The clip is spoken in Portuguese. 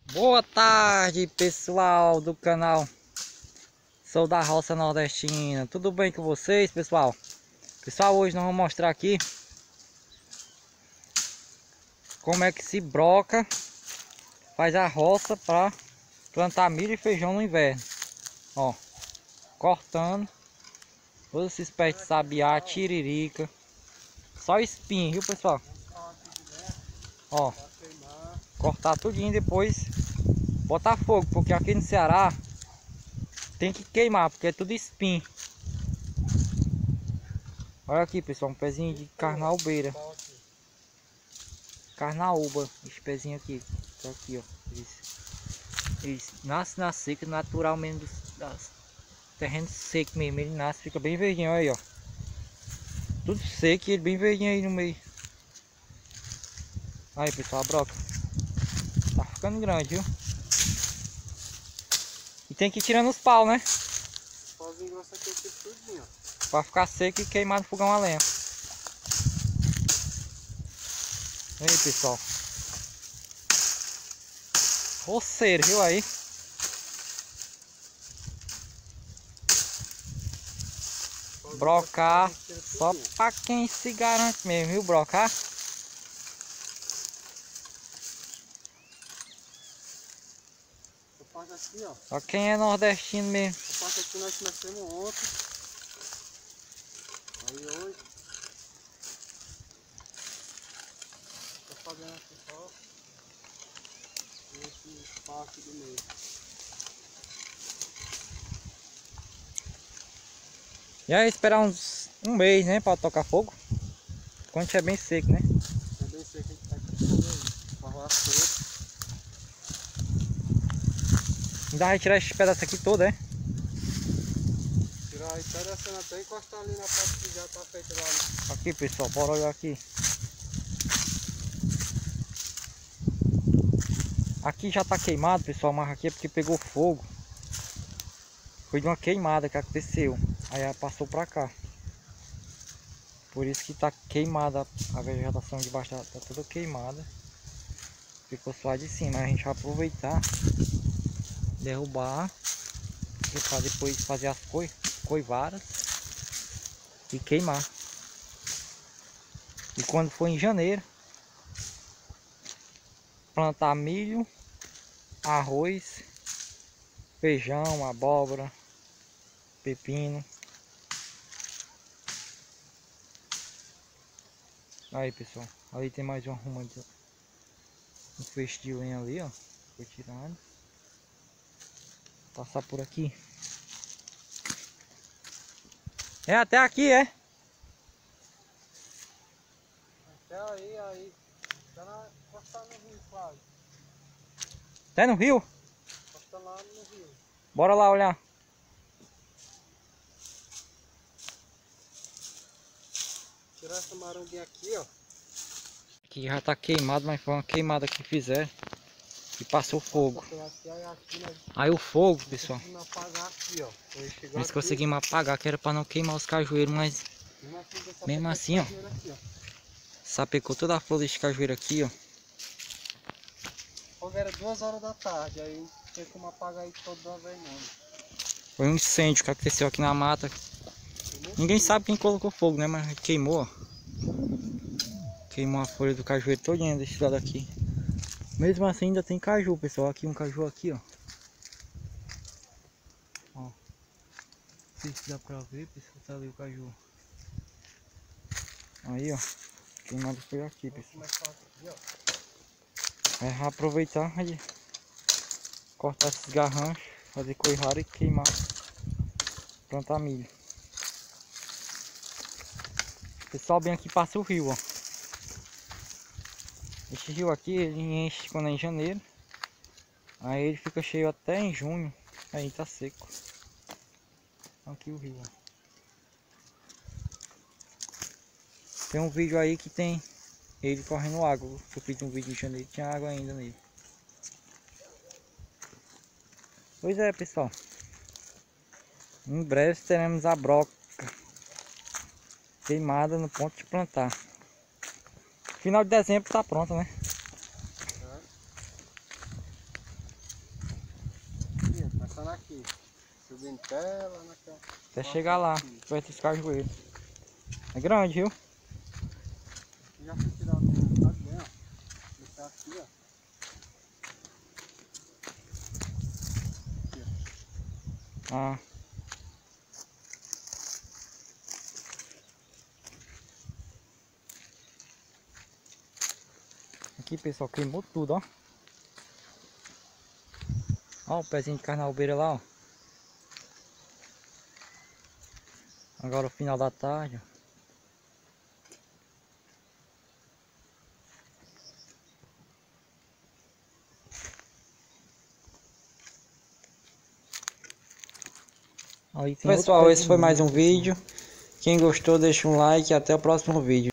Boa tarde, pessoal do canal Sou da Roça Nordestina. Tudo bem com vocês, pessoal? Pessoal, hoje nós vamos mostrar aqui como é que se broca, faz a roça para plantar milho e feijão no inverno. Ó, cortando todos esses pés de sabiá, tiririca, só espinho, viu, pessoal? Ó, cortar tudinho, depois botar fogo, porque aqui no Ceará tem que queimar, porque é tudo espinho. Olha aqui, pessoal, um pezinho de carnaubeira. Carnaúba, esse pezinho aqui. Tá aqui, ó. Eles nascem na seca, natural mesmo das terrenos secos mesmo. Ele nasce, fica bem verdinho, olha aí, ó. Tudo seco e ele bem verdinho aí no meio. Aí, pessoal, a broca tá ficando grande, viu? E tem que ir tirando os pau, né? Pauzinho grosso aqui, tudinho, ó. Pra ficar seco e queimar no fogão a lenha. Aí, pessoal. Roceiro, viu aí? Brocar só pra quem se garante mesmo, viu? Brocar. Aqui, ó. Só quem é nordestino mesmo. Essa parte aqui nós começamos ontem. Aí hoje tô fazendo aqui só esse espaço do meio. E aí esperar um mês, né, pra tocar fogo. Quando é bem seco, né? É bem seco, a gente vai com fogo aí. Pra rolar seco. Ainda vai tirar esses pedaços aqui todo, é? Tirar aí, tá descendo até encostar ali na parte que já tá feita lá. Aqui, pessoal, bora olhar aqui. Aqui já tá queimado, pessoal, mas aqui é porque pegou fogo. Foi de uma queimada que aconteceu. Aí ela passou pra cá. Por isso que tá queimada a vegetação de baixo, tá toda queimada. Ficou só de cima. Aí a gente vai aproveitar, derrubar e pra depois fazer as coivaras e queimar. E quando for em janeiro, plantar milho, arroz, feijão, abóbora, pepino. Aí, pessoal, ali tem mais uma ruma de um feixe de lenha ali, ó. Foi tirado. Passar por aqui. É até aqui, é? Até aí. Tá encostar no rio, quase. Até no rio? Encosta lá no rio. Bora lá olhar. Tirar essa maranguinha aqui, ó. Aqui já tá queimado, mas foi uma queimada que fizeram e passou fogo. Aí o fogo, pessoal, Apagar aqui, ó. nós conseguimos apagar, que era para não queimar os cajueiros, mas mesmo assim, ó, sapecou toda a flor desse cajueiro aqui, ó. O fogo era 2 horas da tarde, aí não tinha como apagar aí toda uma vez não. Foi um incêndio que aconteceu aqui na mata. Ninguém sabe quem colocou fogo, né, mas queimou, ó. Queimou a folha do cajueiro todinha desse lado aqui. Mesmo assim ainda tem caju, pessoal. Aqui um caju aqui, ó. Ó. Não sei se dá pra ver, pessoal. Tá ali o caju. Aí, ó. Queimado foi aqui, pessoal. É aproveitar de cortar esses garranchos, fazer coirrara e queimar. Plantar milho. Pessoal, bem aqui passa o rio, ó. Esse rio aqui, ele enche quando é em janeiro. Aí ele fica cheio até em junho. Aí tá seco. Aqui o rio, ó. Tem um vídeo aí que tem ele correndo água. Eu fiz um vídeo em janeiro, tinha água ainda nele. Pois é, pessoal. Em breve teremos a broca queimada no ponto de plantar. Final de dezembro tá pronto, né? lá aqui. Subindo tela naquela. Até chegar lá, perto desse cajueiro. É grande, viu? Já fui tirar o tempo, tá bem, ó. Deixar aqui, ó. Ah. Aqui, pessoal, queimou tudo, ó. Ó o pezinho de carnalbeira lá, ó. Agora o final da tarde, ó. Aí, pessoal, esse foi mais um vídeo. Quem gostou, deixa um like e até o próximo vídeo.